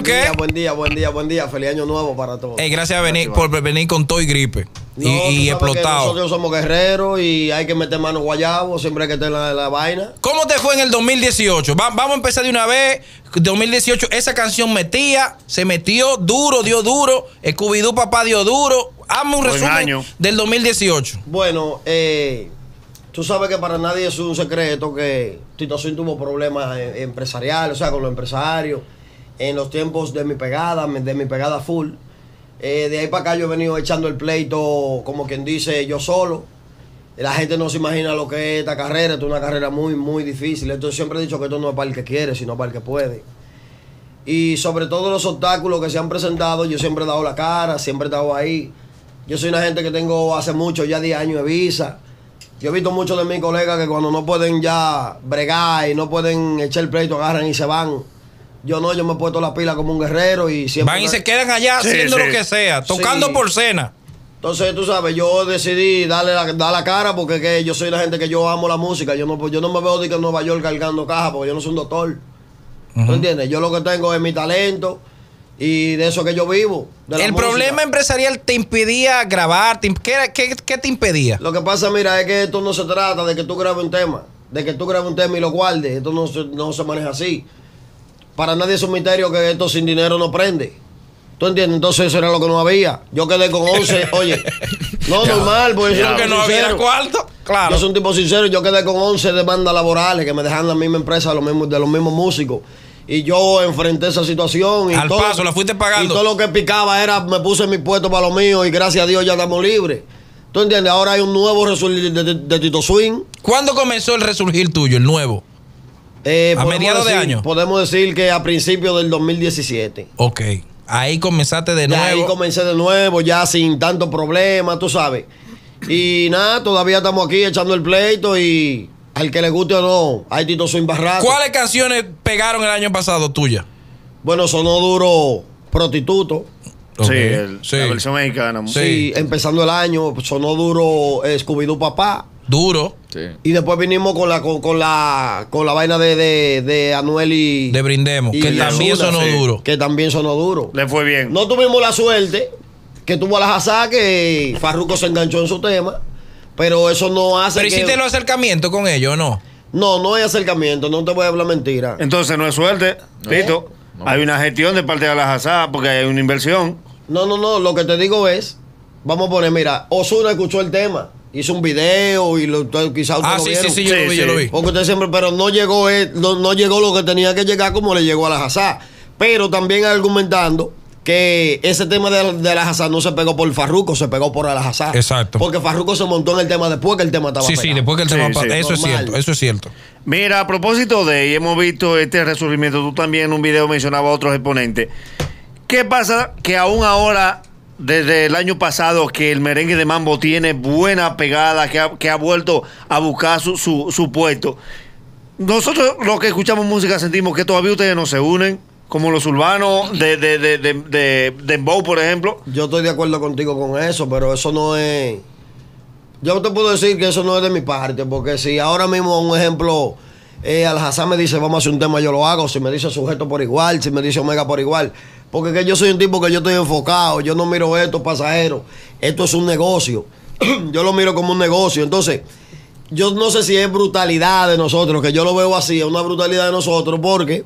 qué? Buen día. Feliz año nuevo para todos. Gracias por venir con todo y gripe. No, y explotado. Nosotros somos guerreros y hay que meter mano guayabo, siempre hay que tener la vaina. ¿Cómo te fue en el 2018? Vamos a empezar de una vez. 2018, esa canción se metió duro, dio duro. Scooby-Doo papá dio duro. Hazme un resumen del 2018. Bueno, tú sabes que para nadie es un secreto que Tito Swing tuvo problemas empresariales, o sea, con los empresarios, en los tiempos de mi pegada full. De ahí para acá yo he venido echando el pleito, como quien dice, yo solo. La gente no se imagina lo que es esta carrera. Esto es una carrera muy, muy difícil. Entonces siempre he dicho que esto no es para el que quiere, sino para el que puede. Y sobre todo los obstáculos que se han presentado, yo siempre he dado la cara, siempre he estado ahí. Yo soy una gente que tengo hace mucho, ya 10 años de visa. Yo he visto muchos de mis colegas que cuando no pueden ya bregar y no pueden echar el pleito, agarran y se van. Yo no, yo me he puesto la pila como un guerrero y siempre... Van y se quedan allá haciendo lo que sea, tocando por cena. Entonces, tú sabes, yo decidí dar la cara porque yo soy la gente que yo amo la música. Yo no me veo de que en Nueva York cargando caja porque yo no soy un doctor. ¿Tú entiendes? Yo lo que tengo es mi talento y de eso que yo vivo. ¿El problema empresarial te impedía grabar? ¿Qué te impedía? Lo que pasa, mira, es que esto no se trata de que tú grabes un tema. De que tú grabes un tema y lo guardes. Esto no se maneja así. Para nadie es un misterio que esto sin dinero no prende. ¿Tú entiendes? Entonces eso era lo que no había. Yo quedé con 11. Oye, no, normal. Pues yo que no había cuarto. Claro. Yo soy un tipo sincero. Yo quedé con 11 demandas laborales que me dejan la misma empresa de los mismos músicos. Y yo enfrenté esa situación. Y al paso, la fuiste pagando. Y todo lo que picaba me puse en mi puesto para lo mío. Y gracias a Dios ya estamos libres. ¿Tú entiendes? Ahora hay un nuevo resurgir de Tito Swing. ¿Cuándo comenzó el resurgir tuyo, el nuevo? A mediados de año. Podemos decir que a principios del 2017. Ok. Ahí comenzaste de nuevo. Ahí comencé de nuevo, ya sin tanto problema, tú sabes. Y nada, todavía estamos aquí echando el pleito y al que le guste o no, hay Tito Swing Barraco. ¿Cuáles canciones pegaron el año pasado tuyas? Bueno, sonó duro Prostituto. Okay. La versión mexicana. Sí, empezando el año, sonó duro Scooby-Doo Papá. Duro. Sí. Y después vinimos con la vaina de Anuel y... De Brindemos, que también sonó duro. Que también sonó duro. Le fue bien. No tuvimos la suerte que tuvo la Hazá, que Farruko se enganchó en su tema, pero eso no hace Pero hiciste los acercamientos con ellos, ¿no? No hay acercamiento, no te voy a hablar mentira. Entonces no es suerte, Tito. No. Hay una gestión de parte de la Hazá porque hay una inversión. No, lo que te digo es, vamos a poner, mira, Ozuna escuchó el tema. Hizo un video y quizás ustedes lo vieron. Sí, yo lo vi. Porque usted siempre, pero no llegó lo que tenía que llegar como le llegó a la Hazá. Pero también argumentando que ese tema de la Hazá no se pegó por Farruko, se pegó por la Hazá. Exacto. Porque Farruko se montó en el tema después que el tema estaba pegado. Sí, después que el tema eso es cierto, eso es cierto. Mira, a propósito y hemos visto este resurgimiento, tú también en un video mencionabas a otros exponentes. ¿Qué pasa que aún ahora, desde el año pasado, que el merengue de mambo tiene buena pegada, que ha vuelto a buscar su puesto? Nosotros, los que escuchamos música, sentimos que todavía ustedes no se unen, como los urbanos de Dembow, por ejemplo. Yo estoy de acuerdo contigo con eso, pero eso no es... Yo te puedo decir que eso no es de mi parte, porque si ahora mismo, un ejemplo, Al-Hazá me dice, vamos a hacer un tema, yo lo hago. Si me dice Sujeto por igual, si me dice Omega por igual. Porque que yo soy un tipo que yo estoy enfocado, yo no miro esto pasajero, esto es un negocio. Yo lo miro como un negocio. Entonces, yo no sé si es brutalidad de nosotros, que yo lo veo así, es una brutalidad de nosotros, porque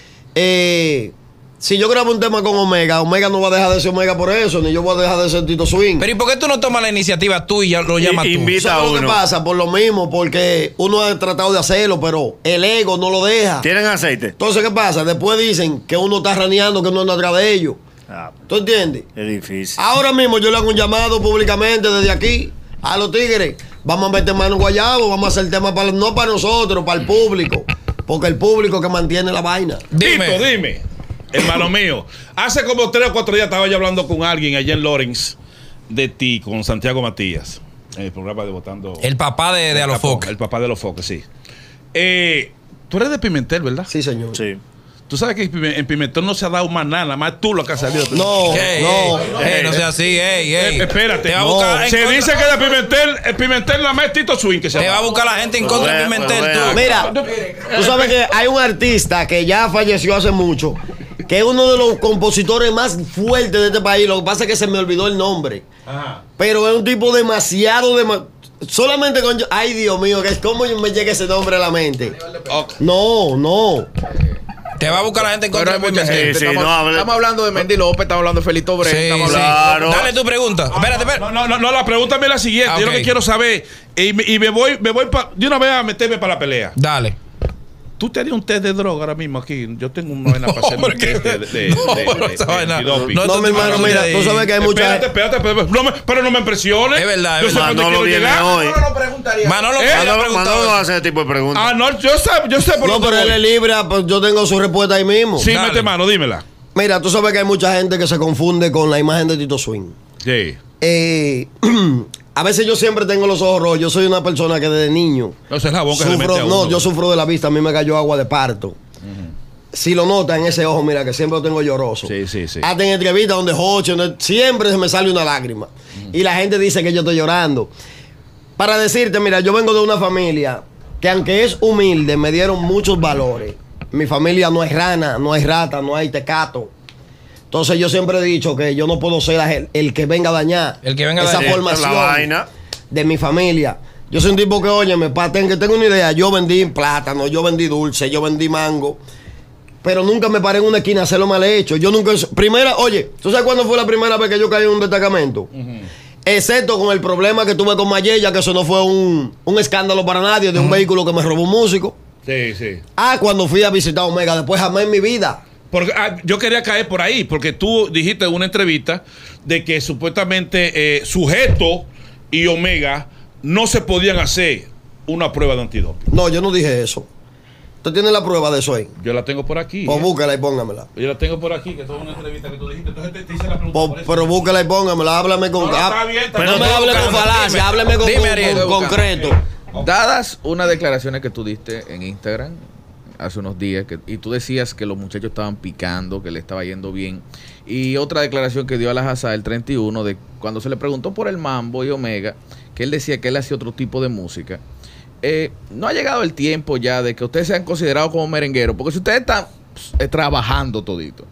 si yo grabo un tema con Omega no va a dejar de ser Omega por eso, ni yo voy a dejar de ser Tito Swing. Pero ¿y por qué tú no tomas la iniciativa tú y ya lo llamas tú? Invita a uno. ¿Qué pasa? Por lo mismo, porque uno ha tratado de hacerlo, pero el ego no lo deja. ¿Tienen aceite? Entonces, ¿qué pasa? Después dicen que uno está raneando, que uno anda atrás de ellos. ¿Tú entiendes? Es difícil. Ahora mismo yo le hago un llamado públicamente desde aquí a los tigres. Vamos a meter mano guayabo, vamos a hacer tema no para nosotros, para el público. Porque el público que mantiene la vaina. Dime, hermano mío. Hace como 3 o 4 días estaba yo hablando con alguien allá en Lawrence de ti, con Santiago Matías, en el programa de Votando. El papá de Alofoque. El papá de Alofoque, sí. Tú eres de Pimentel, ¿verdad? Sí, señor. Sí. Tú sabes que en Pimentel no se ha dado más nada más tú lo que has salido. No sea así, espérate. Te va a buscar se dice que de Pimentel, Pimentel la más es Tito Swing que se te va a buscar la gente en contra de Pimentel. Mira, tú sabes que hay un artista que ya falleció hace mucho, que es uno de los compositores más fuertes de este país. Lo que pasa es que se me olvidó el nombre. Ajá. Pero es un tipo demasiado. Solamente con. Ay, Dios mío, que es como me llega ese nombre a la mente. Okay. No. Te va a buscar la gente en Pero contra hay de mucha gente. Estamos hablando de Mendy López, estamos hablando de Felito Brett. Sí, estamos sí. hablando... Dale tu pregunta. Espérate. No, la pregunta es la siguiente. Yo lo Ok. que quiero saber, y me voy de una vez a meterme para la pelea. Dale. ¿Tú te harías un test de droga ahora mismo aquí? Yo tengo una vaina para hacer un test de esa vaina. antidoping. No, mi hermano, mira, tú sabes que hay mucha. Espérate, pero no me impresiones. Es verdad, Yo es sé verdad. dónde Manolo quiero viene llegar. hoy. No lo preguntaría. Manolo Manolo no hace ese tipo de preguntas. Ah, no, yo sé por No, dónde pero él voy. es libre, pues yo tengo su respuesta ahí mismo. Sí, Dale. mete mano, dímela. Mira, tú sabes que hay mucha gente que se confunde con la imagen de Tito Swing. Sí. A veces yo siempre tengo los ojos rojos. Yo soy una persona que desde niño No sé, es la boca que le mete a uno. yo sufro de la vista. A mí me cayó agua de parto. Si lo notan en ese ojo, mira, que siempre lo tengo lloroso. Sí. Hasta en entrevistas donde Joche, siempre se me sale una lágrima. Y la gente dice que yo estoy llorando. Para decirte, mira, yo vengo de una familia que aunque es humilde, me dieron muchos valores. Mi familia no es rana, no hay rata, no hay tecato. Entonces yo siempre he dicho que yo no puedo ser el que venga a dañar El que venga a esa dañar. formación La vaina. de mi familia. Yo soy un tipo que, óyeme, que tengo una idea. Yo vendí plátano, yo vendí dulce, yo vendí mango. Pero nunca me paré en una esquina a hacerlo mal hecho. Yo nunca. Oye, ¿tú sabes cuándo fue la primera vez que yo caí en un destacamento? Excepto con el problema que tuve con Mayella, que eso no fue un escándalo para nadie, de un vehículo que me robó un músico. Sí. Cuando fui a visitar Omega, después jamás en mi vida. Porque yo quería caer por ahí, porque tú dijiste en una entrevista de que supuestamente Sujeto y Omega no se podían hacer una prueba de antidoping. No, yo no dije eso. ¿Usted tiene la prueba de eso ahí? Yo la tengo por aquí. Pues búsquela y póngamela. Yo la tengo por aquí, que es una entrevista que tú dijiste. Entonces te hice la pregunta. Pues, por eso. pero búsquela y póngamela. Háblame con. No, está bien, está no bien. me hable con Dime, falacia, háblame con, dime, Ariel, con concreto. Dadas unas declaraciones que tú diste en Instagram hace unos días, y tú decías que los muchachos estaban picando, que le estaba yendo bien, y otra declaración que dio a la Hazá el 31, de cuando se le preguntó por el Mambo y Omega, que él decía que él hacía otro tipo de música. No ha llegado el tiempo ya de que ustedes sean considerados como merengueros, porque si ustedes están trabajando todito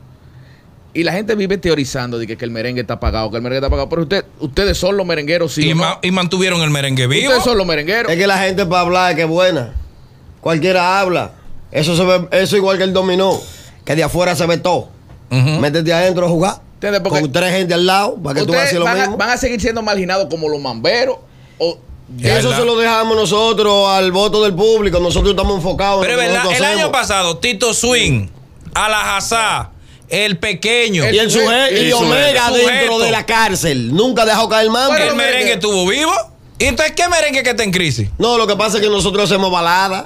y la gente vive teorizando de que el merengue está apagado, pero ustedes son los merengueros, sí. Y mantuvieron el merengue vivo. Ustedes son los merengueros. Es que la gente para hablar es que es buena. Cualquiera habla. Eso se ve, eso igual que el dominó, que de afuera se ve todo. Métete adentro a jugar. ¿Entiendes? Porque con 3 gente al lado para que tú hagas lo mismo. van a seguir siendo marginados como los mamberos. Eso se lo dejamos nosotros al voto del público. Nosotros estamos enfocados Pero en es lo que verdad, el nosotros año hacemos. pasado, Tito Swing, Alajazá, El Pequeño, Y el sujeto, y Omega Sujeto. dentro de la cárcel. Nunca dejó caer el mambo. el merengue estuvo vivo. ¿Y entonces qué merengue que está en crisis? No, lo que pasa es que nosotros hacemos balada.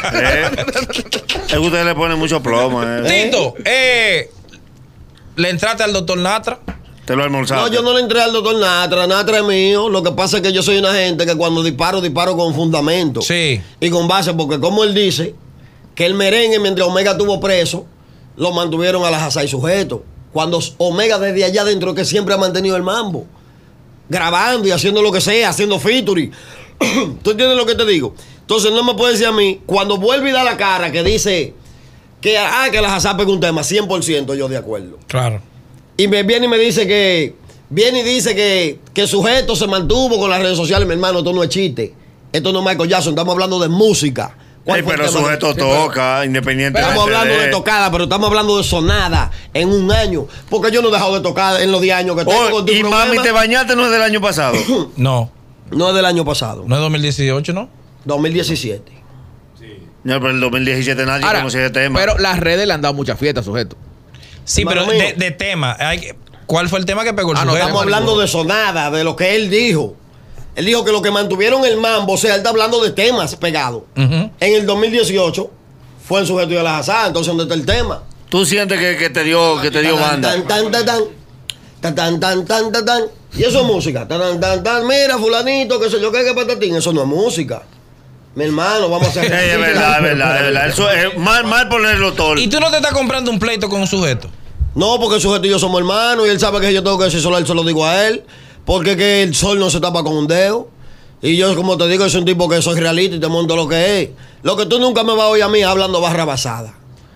Es que ustedes le ponen mucho plomo. Tito, ¿le entraste al doctor Natra? Te lo almorzaste. No, yo no le entré al doctor Natra. Natra es mío. Lo que pasa es que yo soy una gente que cuando disparo con fundamento. Sí. Y con base, porque como él dice, que el merengue, mientras Omega estuvo preso, lo mantuvieron a la Hazá y Sujeto. Cuando Omega desde allá adentro que siempre ha mantenido el mambo. Grabando y haciendo lo que sea, haciendo featuring. ¿Tú entiendes lo que te digo? Entonces no me puede decir a mí, cuando vuelve y da la cara que dice que la Hazá pega un tema, 100% yo de acuerdo. Claro. Y me viene y me dice que Sujeto se mantuvo con las redes sociales. Mi hermano, esto no es chiste. Esto no es Michael Jackson. Estamos hablando de música. ¿Cuál fue el Pero tema? Sujeto toca, independientemente. Estamos hablando de tocada, pero estamos hablando de sonada en un año. Porque yo no he dejado de tocar en los 10 años que tengo. Oh, contigo y programa. Mami, te bañaste no es del año pasado. No, No es del año pasado. no es 2018, ¿no? 2017. No, pero el 2017 nadie Ahora, conocía ese tema. pero las redes le han dado mucha fiesta, Sujeto. Sí, Hermano pero mío. de tema. ¿Cuál fue el tema que pegó el No, sujeto? Estamos hablando de sonada, de lo que él dijo. Él dijo que lo que mantuvieron el mambo, o sea, él está hablando de temas pegados. Ujú. En el 2018 fue en Sujeto y a la Hazá. Entonces, ¿dónde está el tema? Tú sientes que te dio banda. Tan, tan, tan, tan, tan, tan, tan, tan, tan, tan. Y eso es música. Tan, tan, tan, mira, fulanito, que sé yo, que patatín. Eso no es música. Mi hermano, vamos a hacer. Es verdad. Eso es mal ponerlo todo. ¿Y tú no te estás comprando un pleito con un sujeto? No, porque el sujeto y yo somos hermanos y él sabe que yo tengo que decir solo a él, se lo digo a él. Porque que el sol no se tapa con un dedo. Y yo, como te digo, soy un tipo que soy realista y te monto lo que es. Lo que tú nunca me vas a oír a mí hablando barra basada.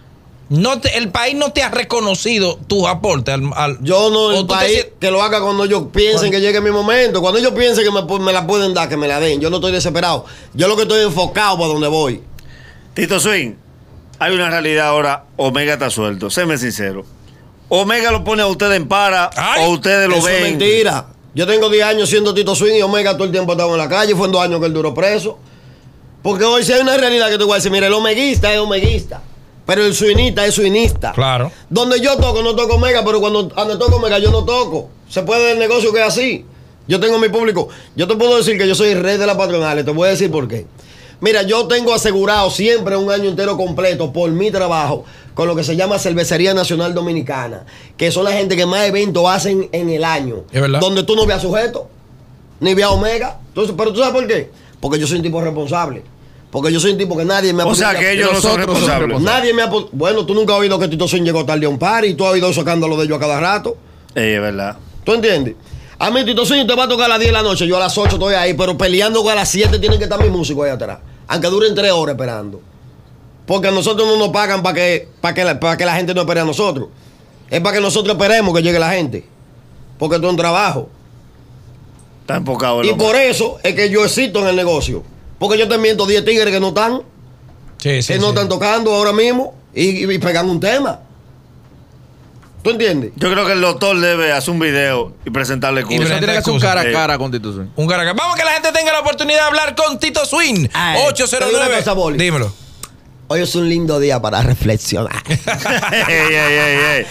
el país no te ha reconocido tus aportes al yo no, el país que lo haga cuando ellos piensen que llegue mi momento. Cuando ellos piensen que me la pueden dar, que me la den. Yo no estoy desesperado. Yo lo que estoy enfocado para donde voy. Tito Swing, hay una realidad ahora. Omega está suelto. Séme sincero. Omega lo pone a ustedes en para. Ay, o ustedes lo Eso ven. es mentira. Yo tengo 10 años siendo Tito Swing y Omega todo el tiempo estaba en la calle. Fue en 2 años que él duró preso. Porque hoy si hay una realidad que te voy a decir, mira, el omeguista es omeguista. Pero el suinista es suinista. Claro. Donde yo toco, no toco Omega, pero cuando toco Omega, yo no toco. Se puede el negocio que es así. Yo tengo mi público. Yo te puedo decir que yo soy el rey de las patronales. Te voy a decir por qué. Mira, yo tengo asegurado siempre un año entero completo por mi trabajo con lo que se llama Cervecería Nacional Dominicana, que son la gente que más eventos hacen en el año. Es verdad. Donde tú no veas sujeto, ni veas Omega. Entonces, pero tú sabes por qué. Porque yo soy un tipo responsable. Porque yo soy un tipo que nadie me ha... O sea, que ellos no son responsables. Nadie me ha... Bueno, tú nunca has oído que Tito Swing llegó tarde a un par y tú has oído esos escándalos de ellos a cada rato. Es verdad. ¿Tú entiendes? A mí Tito Swing te va a tocar a las 10 de la noche, yo a las 8 estoy ahí, pero peleando que a las 7 tienen que estar mis músicos ahí atrás. Aunque duren 3 horas esperando. Porque a nosotros no nos pagan para que la gente no espere a nosotros. Es para que nosotros esperemos que llegue la gente. Porque esto es un trabajo. Está enfocado. Y por eso es que yo existo en el negocio. Porque yo te miento 10 tigres que no están. Sí, Que no están tocando ahora mismo y pegando un tema. ¿Tú entiendes? Yo creo que el doctor debe hacer un video y presentarle Y cosas. Eso tiene que ser un cara a cara con Tito Swing. Un cara. Vamos que la gente tenga la oportunidad de hablar con Tito Swing. Ay, te digo una 809. cosa, Boli. Dímelo. Hoy es un lindo día para reflexionar. Ey.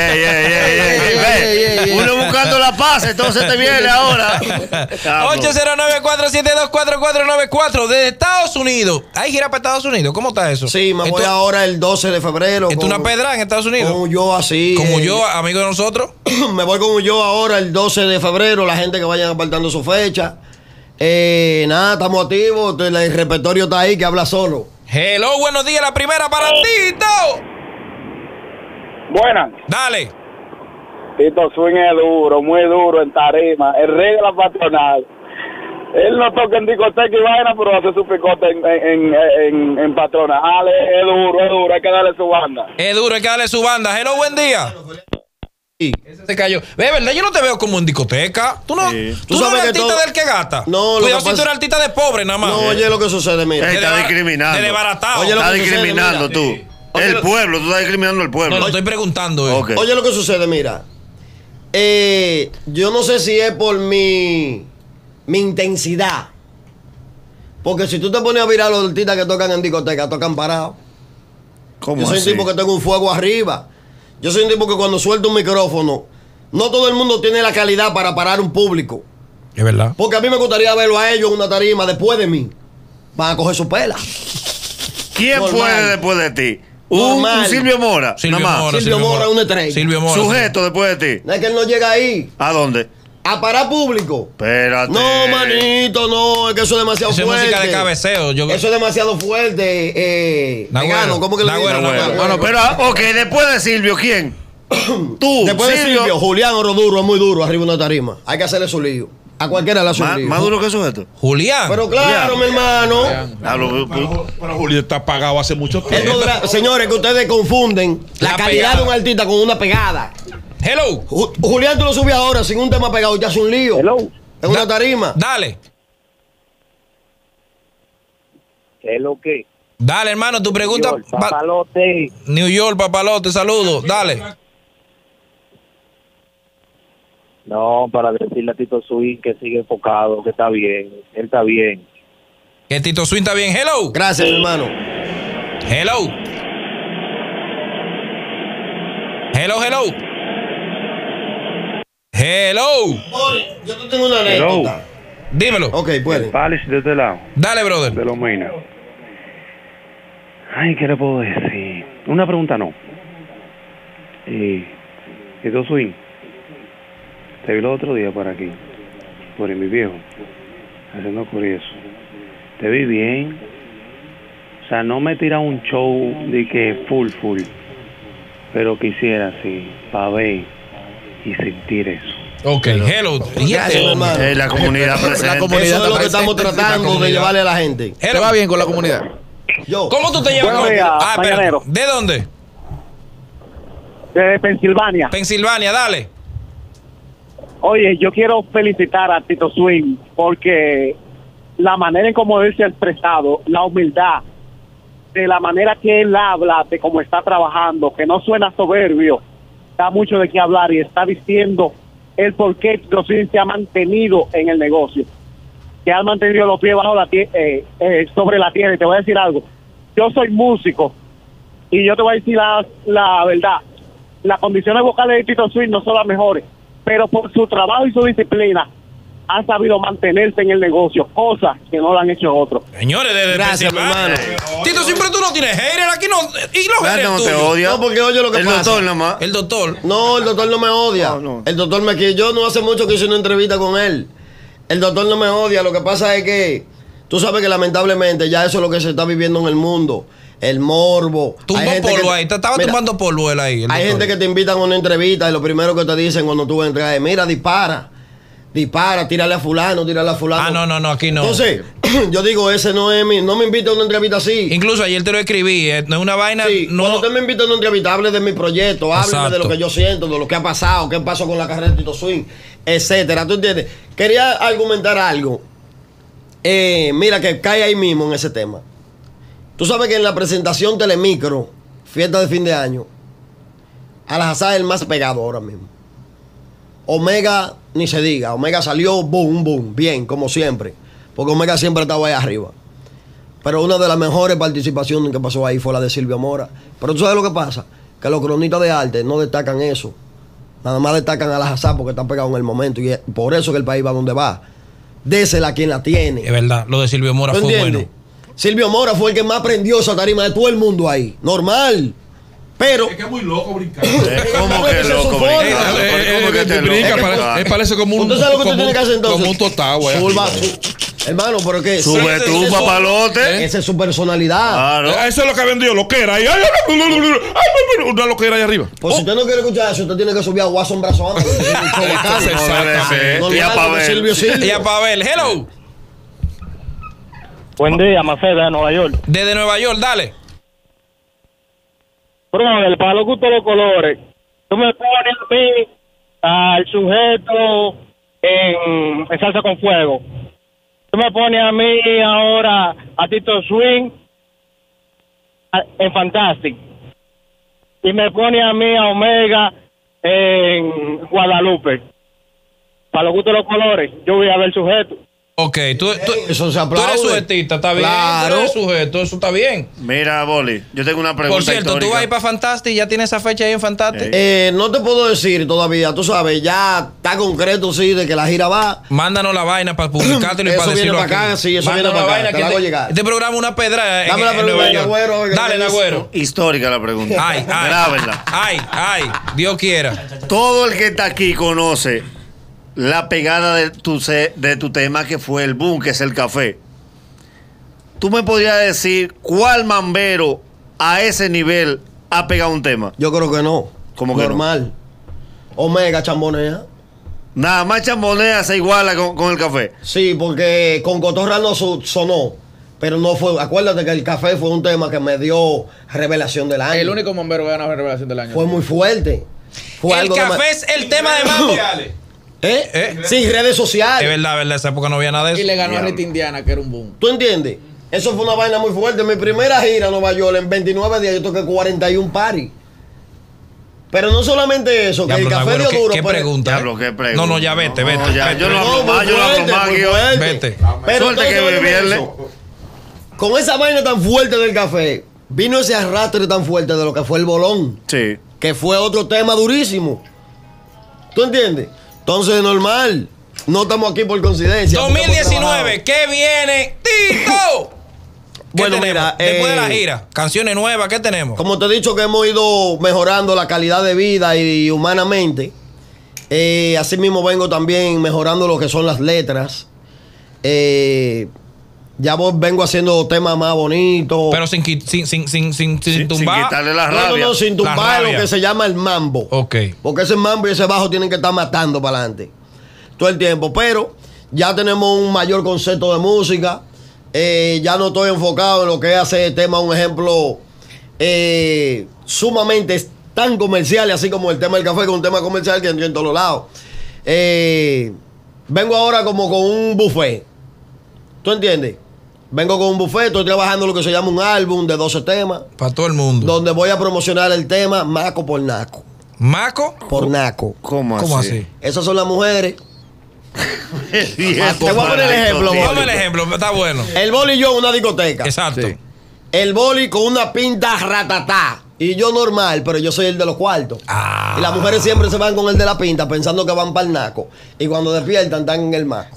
Uno buscando la paz, entonces te viene ahora. 809-472-4494 desde Estados Unidos. ¿Hay gira para Estados Unidos? ¿Cómo está eso? Sí, me voy ahora el 12 de febrero. ¿Es una pedra en Estados Unidos? Con yo así. Como yo, amigo de nosotros. Me voy con yo ahora el 12 de febrero. La gente que vayan apartando su fecha. Nada, estamos activos. El repertorio está ahí que habla solo. Hello, buenos días. La primera para Tito. Buenas. Dale. Tito Swing es duro, muy duro en tarima. El rey de la patronal. Él no toca en discoteca y vaina, pero hace su picote en patronal. Es duro, hay que darle su banda. Es duro, hay que darle su banda. Hello, buen día. Ese se cayó. Ve, ¿verdad? Yo no te veo como en discoteca. Tú no, Sí. tú no eres artista del que gasta. No, cuidado lo que si tú pasa- eres artista de pobre nada más. No, oye lo que sucede, mira. Está discriminando. De desbaratado. Oye, lo Está que sucede, discriminando mira. tú. Oye, El lo- pueblo, tú estás discriminando al pueblo. No, lo estoy preguntando. Ok. Oye lo que sucede, mira. Yo no sé si es por mi intensidad. Porque si tú te pones a mirar a los artistas que tocan en discoteca, tocan parados. ¿Cómo Yo soy así? un tipo que tengo un fuego arriba. Yo soy un tipo que cuando suelto un micrófono, no todo el mundo tiene la calidad para parar un público. Es verdad. Porque a mí me gustaría verlo a ellos en una tarima después de mí. Van a coger su pela. ¿Quién Normal. fue después de ti? Un Normal. Silvio Mora. Silvio nada más. Mora. Silvio Mora, una estrella. Silvio Mora. Sujeto después de ti. No es que él no llega ahí ¿A dónde? a parar público. Espérate. No, manito, no, es que eso es demasiado Eso es fuerte. música de cabeceo. Yo... Eso es demasiado fuerte. Nagüero. Vegano, ¿cómo que le Nagüero, dicen? Nagüero. Bueno, pero, ok, después de Silvio, ¿quién? Tú, Después de Silvio, Julián Oro Duro es muy duro arriba de una tarima. Hay que hacerle su lío. A cualquiera le hace un Más, lío. más duro que sujeto. Julián. Pero claro, mi hermano. Pero Julio está pagado hace mucho tiempo. Señores, que ustedes confunden la La calidad pegada. de un artista con una pegada. Hello. Julián, tú lo subes ahora sin un tema pegado y te hace un lío. Hello. En una tarima. Dale. ¿Qué es lo que? Dale, hermano, tu pregunta. Papalote. New York, papalote, saludos. Dale. No, para decirle a Tito Swing que sigue enfocado, que está bien. Él está bien. Que Tito Swing está bien. Hello. Gracias, mi hermano. Hello. Hello. Yo te tengo una anécdota. Dímelo. Ok, puede. Palace de este lado, Dale, brother. de los Mena. Ay, ¿qué le puedo decir? Una pregunta no. Tito Swing, te vi el otro día por aquí, por mi viejo, haciendo curioso. Te vi bien. O sea, no me tira un show de que full. Pero quisiera así, para ver y sentir eso. Ok, hello. Y Gracias, este mi hombre. hermano. La comunidad presente. La comunidad. Eso es lo que está estamos presente, tratando la de comunidad. llevarle a la gente. ¿Te va bien con la comunidad? Yo. ¿Cómo tú te llevas Buenos con días, espérate. mañanero. ¿De dónde? de Pensilvania. Pensilvania, dale. Oye, yo quiero felicitar a Tito Swing porque la manera en cómo él se ha expresado, la humildad, de la manera que él habla, de cómo está trabajando, que no suena soberbio, da mucho de qué hablar y está diciendo el por qué Tito Swing se ha mantenido en el negocio, que ha mantenido los pies bajo sobre la tierra. Y te voy a decir algo, yo soy músico y yo te voy a decir la verdad, las condiciones vocales de Tito Swing no son las mejores, pero por su trabajo y su disciplina han sabido mantenerse en el negocio, cosas que no lo han hecho otros. Señores, de Gracias, mi hermano. Tito, siempre tú no tienes hater aquí, no. Y los haters No te tuyos. odia. No, porque oye lo que el pasa. doctor nomás. El doctor. No, el doctor no me odia. No. El doctor me quiere. Yo no hace mucho que hice una entrevista con él. El doctor no me odia. Lo que pasa es que tú sabes que lamentablemente ya eso es lo que se está viviendo en el mundo. El morbo. Tumbó polvo ahí. Estaba Mira, tumbando polvo él ahí. Hay gente que te invitan a una entrevista y lo primero que te dicen cuando tú entras es: mira, dispara, tírale a fulano, tírale a fulano. Ah, no, aquí no. Entonces, yo digo, ese no es no me invita a una entrevista así. Incluso ayer te lo escribí, no es una vaina. Sí, no. cuando usted me invita a una entrevista, hable de mi proyecto, hable de Exacto. lo que yo siento, de lo que ha pasado, qué pasó con la carrera de Tito Swing, etcétera. ¿Tú entiendes? Quería argumentar algo. Mira, que cae ahí mismo en ese tema. Tú sabes que en la presentación Telemicro, fiesta de fin de año, Al-Azhar es el más pegado ahora mismo. Omega, ni se diga. Omega salió, boom, boom, bien, como siempre. Porque Omega siempre estaba ahí arriba. Pero una de las mejores participaciones que pasó ahí fue la de Silvio Mora. Pero tú sabes lo que pasa, que los cronistas de arte no destacan eso. Nada más destacan a Al-Azhar porque está pegado en el momento. Y por eso que el país va donde va. Désela a quien la tiene. Es verdad, lo de Silvio Mora ¿Tú fue entiendes? bueno. Silvio Mora fue el que más prendió esa tarima de todo el mundo ahí. Normal. Pero Es que es muy loco brincar. ¿Cómo que Ese es loco, su brinca? forma. ¿Cómo que te Brinca, loco? parece como un. usted sabe lo que usted como tiene que hacer entonces. Como un tostado, güey. Hermano, pero que Sube ese- tú, ese- papalote. esa es su personalidad. Claro. Eso es lo que ha vendido, lo que era. Una loquera ahí arriba. Pues si usted no quiere escuchar eso, usted tiene que subir a Watson Brazo Amplio, porque tiene un show bacano. No debe ser. Normal, Y a porque Pavel. Silvio. Y a Pavel, hello. Buen día, Maceda de Nueva York. Desde Nueva York, dale. Brother, para los gustos de los colores, tú me pones a mí al sujeto en salsa con fuego. Tú me pones a mí ahora a Tito Swing en Fantastic. Y me pone a mí a Omega en Guadalupe. Para los gustos de los colores, yo voy a ver el sujeto. Ok, tú Eso se tú aplaude. eres sujetista, está bien. Claro. Tú eres sujeto, eso está bien. Mira, Boli, yo tengo una pregunta Por cierto, tú histórica. vas a ir para Fantastic, ya tienes esa fecha ahí en Fantastic. No te puedo decir todavía, tú sabes, ya está concreto, sí, de que la gira va. Mándanos la vaina para publicártelo y Eso para viene decirlo para aquí. acá, sí, eso Mándanos viene para la acá, vaina te que la hago llegar. este programa es una pedra Dame la en Nueva pregunta, York. Nagüero, que Dale, te dice. Nagüero. Histórica la pregunta. Ay, ay. Grábenla. Ay, Dios quiera. Todo el que está aquí conoce la pegada de tu tema, que fue el boom, que es el café. ¿Tú me podrías decir cuál mambero a ese nivel ha pegado un tema? Yo creo que no. ¿Cómo que no? Normal. Omega chambonea. Nada más chambonea se iguala con el café. Sí, porque con Cotorra no sonó. Pero no fue. Acuérdate que el café fue un tema que me dio revelación del año. El único bombero que ganó la revelación del año. Fue muy fuerte. Fue El algo café es el tema de mambo. Sí, redes Es sociales. verdad, esa época no había nada de Y eso. le ganó a Rita Indiana, que era un boom. ¿Tú entiendes? Eso fue una vaina muy fuerte. Mi primera gira a Nueva York, en 29 días, yo toqué 41 paris. Pero no solamente eso, que Diablo, el café Nagüero, dio duro. ¿qué pero- pregunta? Diablo, qué pregunta. No, ya vete, No, vete. ya, yo no No, hablo muy más, yo no hablo fuerte, más. muy Yo- fuerte. Vete. Pero Suerte que entonces, me viernes. con esa vaina tan fuerte del café, vino ese arrastre tan fuerte de lo que fue el bolón, Sí. que fue otro tema durísimo. ¿Tú entiendes? Entonces, normal. No estamos aquí por coincidencia. porque hemos 2019, ¿qué viene? ¡Tito! ¿Qué Bueno, tenemos? mira, Después de la gira, canciones nuevas, ¿qué tenemos? Como te he dicho que hemos ido mejorando la calidad de vida y humanamente, así mismo vengo también mejorando lo que son las letras. Ya vengo haciendo temas más bonitos. Pero sin Sin tumbar. quitarle la no, no, rabia. no, sin La tumbar lo rabia. que se llama el mambo. Ok. Porque ese mambo y ese bajo tienen que estar matando para adelante todo el tiempo. Pero ya tenemos un mayor concepto de música. Ya no estoy enfocado en lo que es hacer temas, un ejemplo, sumamente tan comerciales, así como el tema del café, que es un tema comercial que entra en todos lados. Vengo ahora como con un buffet. ¿Tú entiendes? Vengo con un buffet, estoy trabajando lo que se llama un álbum de 12 temas. Para todo el mundo. Donde voy a promocionar el tema Maco por Naco. ¿Maco? Por Naco. ¿Cómo así? Esas son las mujeres. Te voy a poner el ejemplo, Boli. Dame el ejemplo, está bueno. El Boli y yo en una discoteca. Exacto. Sí. El Boli con una pinta ratatá. Y yo normal, pero yo soy el de los cuartos. Y las mujeres siempre se van con el de la pinta pensando que van para el naco. Y cuando despiertan están en el maco.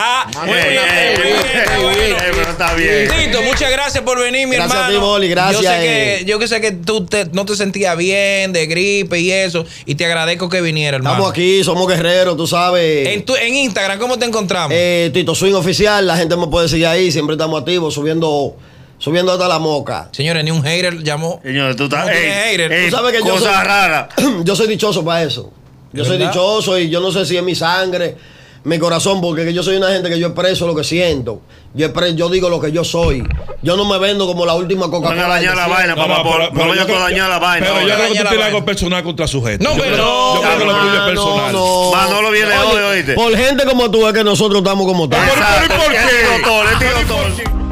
Pero está bien. Tito, muchas gracias por venir, mi Gracias hermano. a ti, Boli, gracias. Yo que sé que tú no te sentías bien de gripe y eso. Y te agradezco que viniera, hermano. Estamos aquí, somos guerreros, tú sabes. En Instagram, ¿cómo te encontramos? Tito Swing Oficial, la gente me puede seguir ahí. Siempre estamos activos, subiendo hasta la moca. Señores, ni un hater llamó. Señores, tú estás. No tienes hater. Tú sabes que cosa rara. Yo soy dichoso para eso. Yo soy ¿Verdad? dichoso y yo no sé si es mi sangre, mi corazón, porque yo soy una gente que yo expreso lo que siento. Yo digo lo que yo soy. Yo no me vendo como la última Van a Coca-Cola. dañar la vaina, papá. No vayas a dañar la vaina. Pero yo creo que tú Dañar la tienes vaina. algo personal contra sujeto. No, pero yo creo que lo tuyo es personal. Manolo viene hoy, oíste. Por gente como tú es que nosotros estamos como tal. Exacto. ¿Por qué? Es tío Tol.